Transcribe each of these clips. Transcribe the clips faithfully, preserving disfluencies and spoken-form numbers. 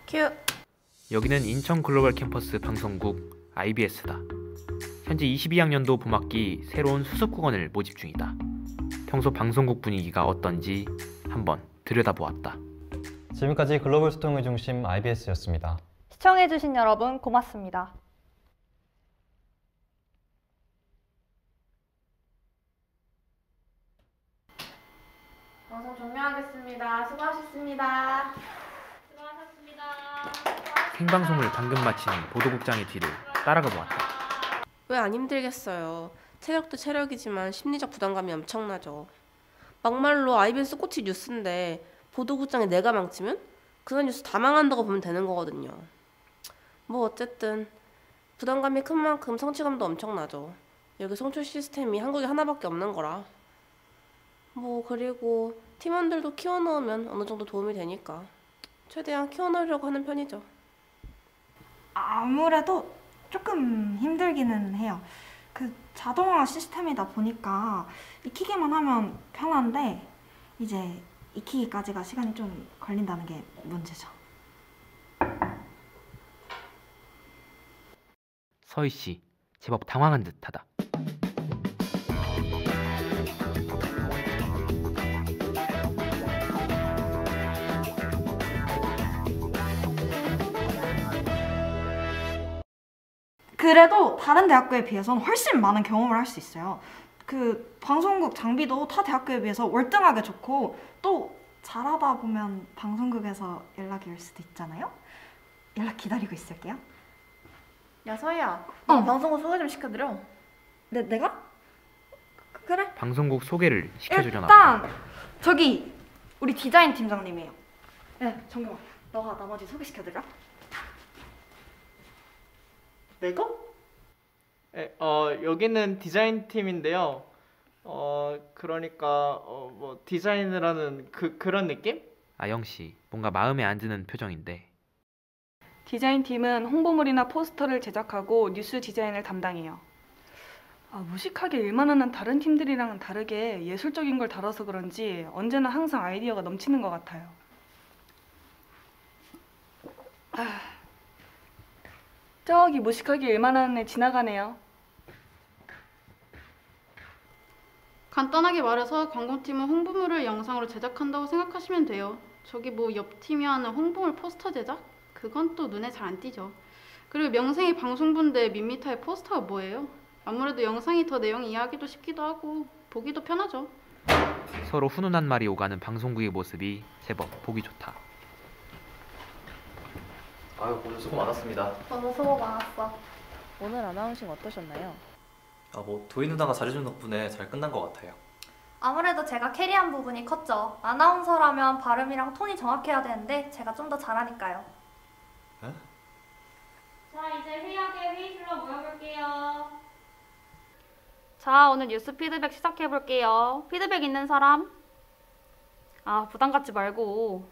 큐. 여기는 인천 글로벌 캠퍼스 방송국 아이비에스다. 현재 이십이 학년도 봄학기 새로운 수습국원을 모집 중이다. 평소 방송국 분위기가 어떤지 한번 들여다보았다. 지금까지 글로벌 소통의 중심 아이비에스였습니다. 시청해주신 여러분 고맙습니다. 방송 종료하겠습니다. 수고하셨습니다. 수고하셨습니다. 생방송을 방금 마친 보도국장의 뒤를 따라가 보았다. 왜 안 힘들겠어요. 체력도 체력이지만 심리적 부담감이 엄청나죠. 막말로 아이비에스 꽃이 뉴스인데 보도국장에 내가 망치면 그 뉴스 다 망한다고 보면 되는 거거든요. 뭐 어쨌든 부담감이 큰 만큼 성취감도 엄청나죠. 여기 송출 시스템이 한국에 하나밖에 없는 거라. 뭐 그리고 팀원들도 키워넣으면 어느 정도 도움이 되니까 최대한 키워넣으려고 하는 편이죠. 아무래도 조금 힘들기는 해요. 그 자동화 시스템이다 보니까 익히기만 하면 편한데 이제 익히기까지가 시간이 좀 걸린다는 게 문제죠. 서희 씨, 제법 당황한 듯하다. 그래도 다른 대학교에 비해서는 훨씬 많은 경험을 할 수 있어요. 그 방송국 장비도 타 대학교에 비해서 월등하게 좋고 또 잘하다 보면 방송국에서 연락이 올 수도 있잖아요. 연락 기다리고 있을게요. 야 서희야, 어. 방송국 소개 좀 시켜드려. 내, 내가? 그, 그래? 방송국 소개를 시켜주려나 일단 보다. 저기 우리 디자인 팀장님이에요. 네, 정경아, 너가 나머지 소개시켜드려. 내가? 에, 어 여기는 디자인 팀인데요. 어 그러니까 어, 뭐 디자인을 하는 그 그런 느낌? 아영 씨, 뭔가 마음에 안 드는 표정인데. 디자인팀은 홍보물이나 포스터를 제작하고 뉴스 디자인을 담당해요. 아, 무식하게 일만 하는 다른 팀들이랑은 다르게 예술적인 걸 다뤄서 그런지 언제나 항상 아이디어가 넘치는 것 같아요. 아, 저기 무식하게 일만 하는 애 지나가네요. 간단하게 말해서 광고팀은 홍보물을 영상으로 제작한다고 생각하시면 돼요. 저기 뭐 옆팀이 하는 홍보물 포스터 제작? 그건 또 눈에 잘 안 띄죠. 그리고 명생이 방송부인데 밋밋하게 포스터가 뭐예요? 아무래도 영상이 더 내용 이해하기도 쉽기도 하고 보기도 편하죠. 서로 훈훈한 말이 오가는 방송국의 모습이 제법 보기 좋다. 아유, 오늘 수고 많았습니다. 너무 수고 많았어. 오늘 아나운싱 어떠셨나요? 아, 뭐 도희 누나가 잘해준 덕분에 잘 끝난 것 같아요. 아무래도 제가 캐리한 부분이 컸죠. 아나운서라면 발음이랑 톤이 정확해야 되는데 제가 좀 더 잘하니까요. 에? 자, 이제 회의하게 회의실로 모여볼게요. 자, 오늘 뉴스 피드백 시작해볼게요. 피드백 있는 사람? 아, 부담 갖지 말고.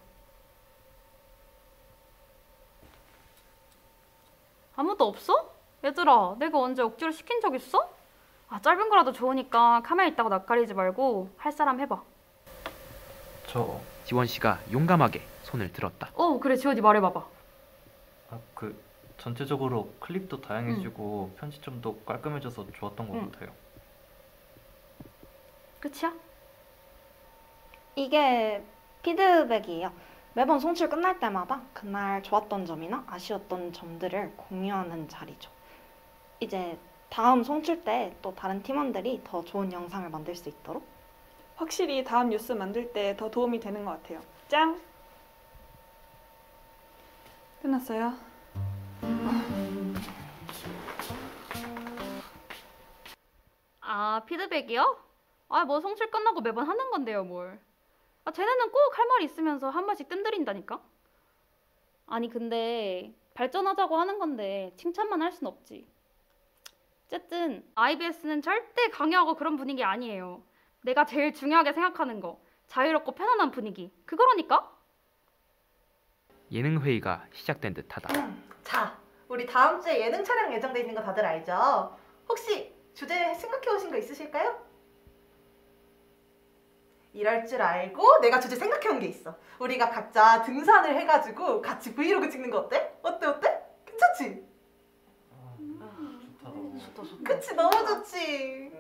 아무도 없어? 얘들아, 내가 언제 억지로 시킨 적 있어? 아, 짧은 거라도 좋으니까 카메라 있다고 낯가리지 말고 할 사람 해봐. 저... 지원 씨가 용감하게 손을 들었다. 어, 그래, 지원이 말해봐봐. 아, 그 전체적으로 클립도 다양해지고 응. 편집점도 깔끔해져서 좋았던 것 응. 같아요. 끝이야? 이게 피드백이에요. 매번 송출 끝날 때마다 그날 좋았던 점이나 아쉬웠던 점들을 공유하는 자리죠. 이제 다음 송출 때 또 다른 팀원들이 더 좋은 영상을 만들 수 있도록 확실히 다음 뉴스 만들 때 더 도움이 되는 것 같아요. 짱! 끝났어요. 아, 피드백이요? 아, 뭐 송출 끝나고 매번 하는 건데요, 뭘. 아, 쟤네는 꼭 할 말이 있으면서 한 번씩 뜸들인다니까? 아니, 근데 발전하자고 하는 건데 칭찬만 할 순 없지. 어쨌든 아이비에스는 절대 강요하고 그런 분위기 아니에요. 내가 제일 중요하게 생각하는 거, 자유롭고 편안한 분위기, 그거라니까? 예능 회의가 시작된 듯하다. 음, 자, 우리 다음 주에 예능 촬영 예정돼 있는 거 다들 알죠? 혹시 주제 생각해 오신 거 있으실까요? 이럴 줄 알고 내가 주제 생각해온 게 있어. 우리가 각자 등산을 해가지고 같이 브이로그 찍는 거 어때? 어때 어때? 괜찮지? 좋다 좋다. 그치 너무 좋지.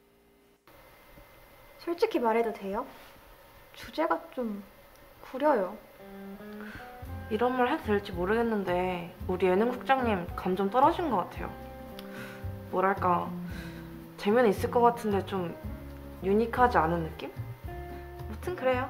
솔직히 말해도 돼요? 주제가 좀 구려요. 이런 말 해도 될지 모르겠는데 우리 예능국장님 감 좀 떨어진 것 같아요. 뭐랄까 재미는 있을 것 같은데 좀 유니크하지 않은 느낌? 아무튼 그래요.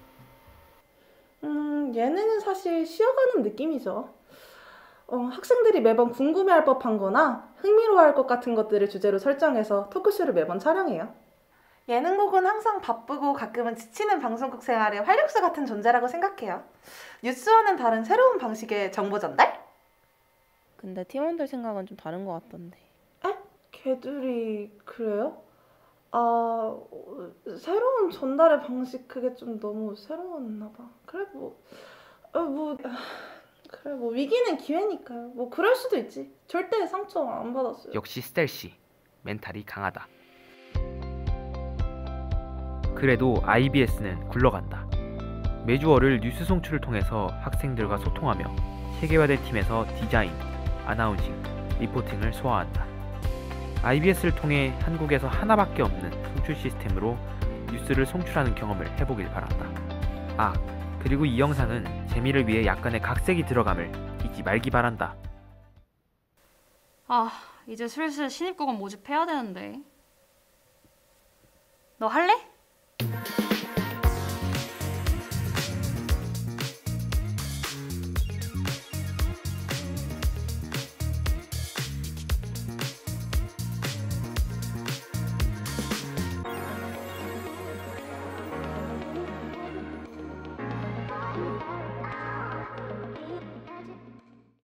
음, 예능은 사실 쉬어가는 느낌이죠. 어, 학생들이 매번 궁금해할 법한 거나 흥미로워할 것 같은 것들을 주제로 설정해서 토크쇼를 매번 촬영해요. 예능국은 항상 바쁘고 가끔은 지치는 방송국 생활의 활력소 같은 존재라고 생각해요. 뉴스와는 다른 새로운 방식의 정보 전달? 근데 팀원들 생각은 좀 다른 것 같던데. 에? 걔들이 그래요? 아, 어, 새로운 전달의 방식 그게 좀 너무 새로웠나 봐. 그래 뭐, 어, 뭐 아, 그래 뭐 위기는 기회니까요. 뭐 그럴 수도 있지. 절대 상처 안 받았어요. 역시 스텔씨, 멘탈이 강하다. 그래도 아이비에스는 굴러간다. 매주 월요일 뉴스 송출을 통해서 학생들과 소통하며 체계화된 팀에서 디자인, 아나운싱, 리포팅을 소화한다. 아이비에스를 통해 한국에서 하나밖에 없는 송출 시스템으로 뉴스를 송출하는 경험을 해보길 바란다. 아, 그리고 이 영상은 재미를 위해 약간의 각색이 들어감을 잊지 말기 바란다. 아, 이제 슬슬 신입국원 모집해야 되는데. 너 할래?